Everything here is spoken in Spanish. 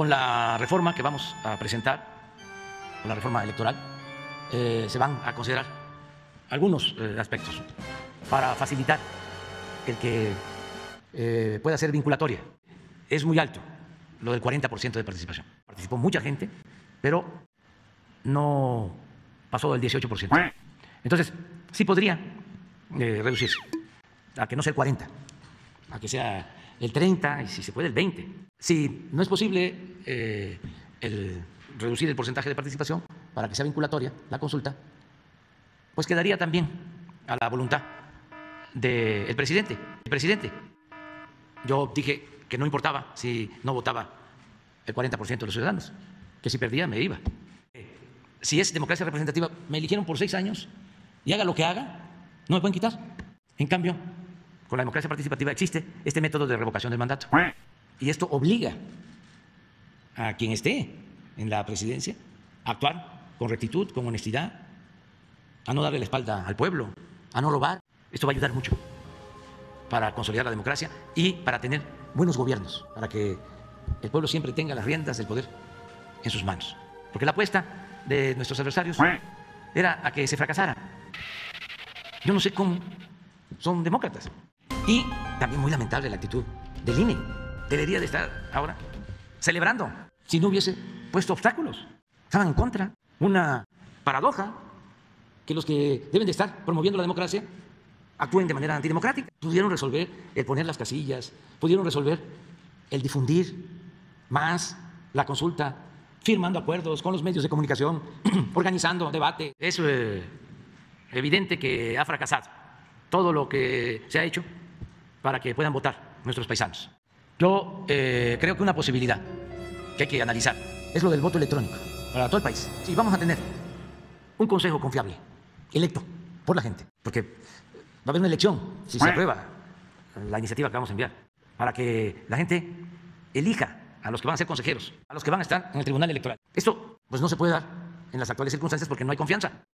Con la reforma que vamos a presentar, con la reforma electoral, se van a considerar algunos aspectos para facilitar el que pueda ser vinculatoria. Es muy alto lo del 40% de participación. Participó mucha gente, pero no pasó del 18%. Entonces, sí podría reducirse, a que no sea el 40%, a que sea el 30% y si se puede el 20%. Si no es posible el reducir el porcentaje de participación para que sea vinculatoria la consulta, pues quedaría también a la voluntad del presidente. Yo dije que no importaba si no votaba el 40% de los ciudadanos, que si perdía me iba. Si es democracia representativa, me eligieron por 6 años y haga lo que haga, no me pueden quitar. En cambio, con la democracia participativa existe este método de revocación del mandato. Y esto obliga a quien esté en la presidencia a actuar con rectitud, con honestidad, a no darle la espalda al pueblo, a no robar. Esto va a ayudar mucho para consolidar la democracia y para tener buenos gobiernos, para que el pueblo siempre tenga las riendas del poder en sus manos. Porque la apuesta de nuestros adversarios era a que se fracasara. Yo no sé cómo son demócratas. Y también muy lamentable la actitud del INE. Debería de estar ahora celebrando si no hubiese puesto obstáculos. Estaban en contra. Una paradoja que los que deben de estar promoviendo la democracia actúen de manera antidemocrática. Pudieron resolver el poner las casillas, pudieron resolver el difundir más la consulta, firmando acuerdos con los medios de comunicación, organizando debate. Es evidente que ha fracasado todo lo que se ha hecho para que puedan votar nuestros paisanos. Yo creo que una posibilidad que hay que analizar es lo del voto electrónico para todo el país. Sí, vamos a tener un consejo confiable, electo por la gente, porque va a haber una elección si se aprueba la iniciativa que vamos a enviar, para que la gente elija a los que van a ser consejeros, a los que van a estar en el Tribunal Electoral. Esto pues no se puede dar en las actuales circunstancias porque no hay confianza.